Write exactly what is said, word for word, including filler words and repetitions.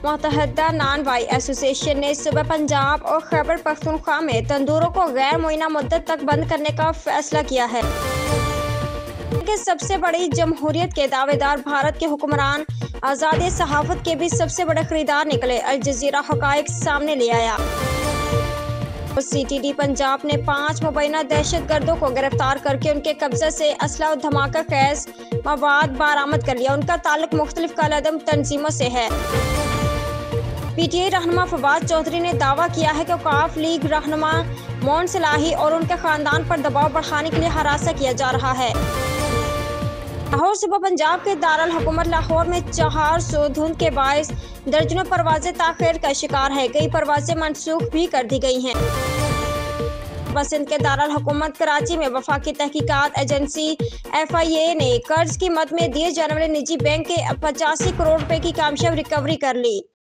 मुत्तहदा non-Y association ने सूबा पंजाब और खैबर पख्तूनख्वा में तंदूरों को गैर मुअय्यना मुद्दत तक बंद करने का फैसला किया है। कि सबसे बड़ी जमहूरियत के दावेदार भारत के हुक्मरान आज़ादी सहाफत के भी सबसे बड़े खरीदार निकले, अल जज़ीरा हक़ाइक़ सामने ले आया। सी टी डी पंजाब ने पांच मुबैना दहशत गर्दों को गिरफ्तार करके उनके कब्जे से असला और धमाका खैज मवाद बरामद कर लिया। उनका ताल्लुक मुख्तलिफ कालादम तंजीमों से है। पी टी आई रहनुमा फवाद चौधरी ने दावा किया है कि औकाफ लीग रहनुमा मोन सलाही और उनके खानदान पर दबाव बढ़ाने के लिए हरासा किया जा रहा है। लाहौर सूबा पंजाब के दारुल हुकूमत लाहौर में चार सौ धुंध के बायस दर्जनों परवाजें ताख़ीर का शिकार है। कई परवाजें मनसूख भी कर दी गई हैं। सिंध के दारुल हुकूमत कराची में वफाकी तहकीकात एजेंसी एफ आई ए ने कर्ज की मद में दिए जाने वाले निजी बैंक के पचासी करोड़ रुपए की कामयाब रिकवरी कर ली।